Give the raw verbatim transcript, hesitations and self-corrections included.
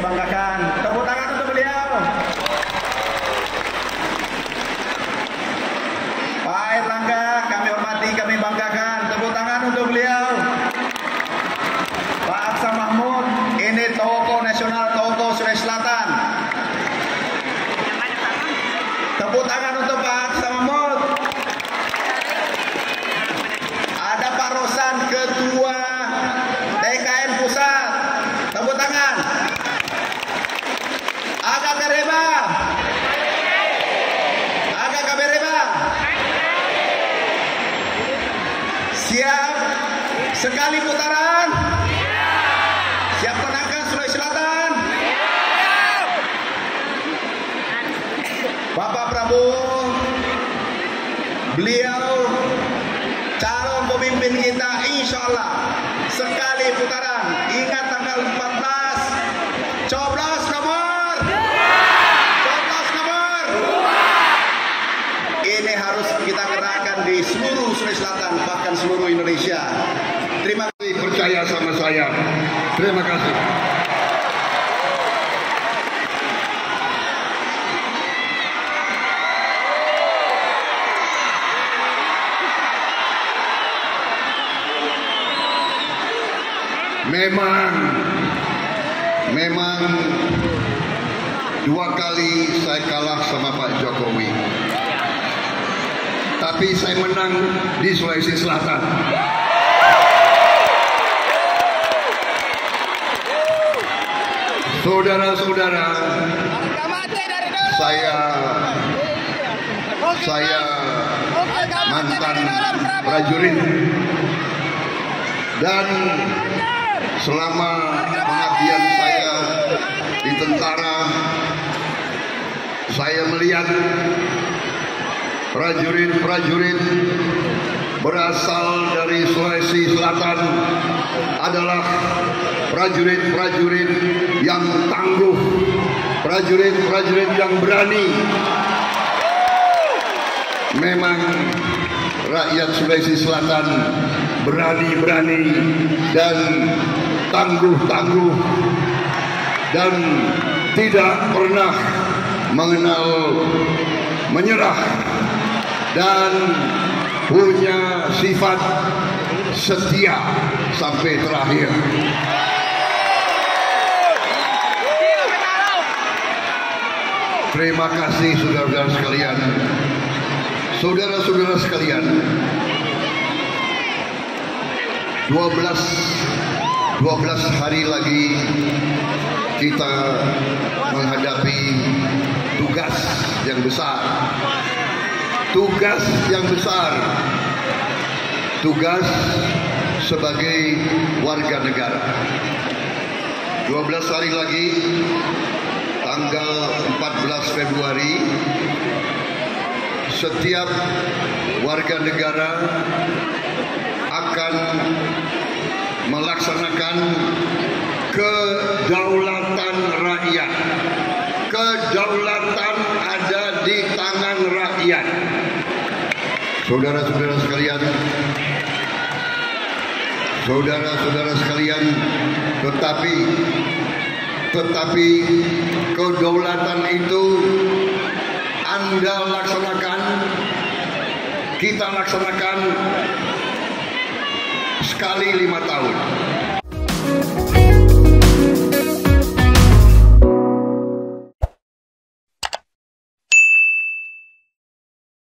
saya banggakan. Tepuk tangan untuk beliau. Pak Airlangga, kami hormati, kami banggakan. Tepuk tangan untuk beliau. Pak Aksa Mahmud, ini tokoh nasional, tokoh Sulawesi Selatan. Tepuk tangan untuk Pak Aksa Mahmud. Ada Pak Rosan, Ketua T K N Pusat. Tepuk tangan. Aga Bereba. Aga Kabereba. Siap sekali putaran. Siap menangkan Sulawesi Selatan. Bapak Prabowo, beliau calon pemimpin kita, insya Allah sekali putaran. Ingat tanggal empat belas, coblos nomor, coblos nomor. Ini harus kita gerakkan di seluruh Sulawesi Selatan, bahkan seluruh Indonesia. Terima kasih Percaya sama saya. Terima kasih. Memang, memang dua kali saya kalah sama Pak Jokowi. Tapi saya menang di Sulawesi Selatan. Saudara-saudara, saya saya mantan prajurit dan selama pengabdian saya di tentara, saya melihat prajurit-prajurit berasal dari Sulawesi Selatan adalah prajurit-prajurit yang tangguh, prajurit-prajurit yang berani. Memang rakyat Sulawesi Selatan berani-berani dan tangguh-tangguh dan tidak pernah mengenal menyerah dan punya sifat setia sampai terakhir. Terima kasih saudara-saudara sekalian. Saudara-saudara sekalian, dua belas hari lagi kita menghadapi tugas yang besar. Tugas yang besar. Tugas sebagai warga negara. dua belas hari lagi, tanggal empat belas Februari, setiap warga negara akan melaksanakan kedaulatan rakyat. Kedaulatan ada di tangan rakyat. Saudara-saudara sekalian, saudara-saudara sekalian, tetapi tetapi kedaulatan itu Anda laksanakan, kita laksanakan sekali lima tahun.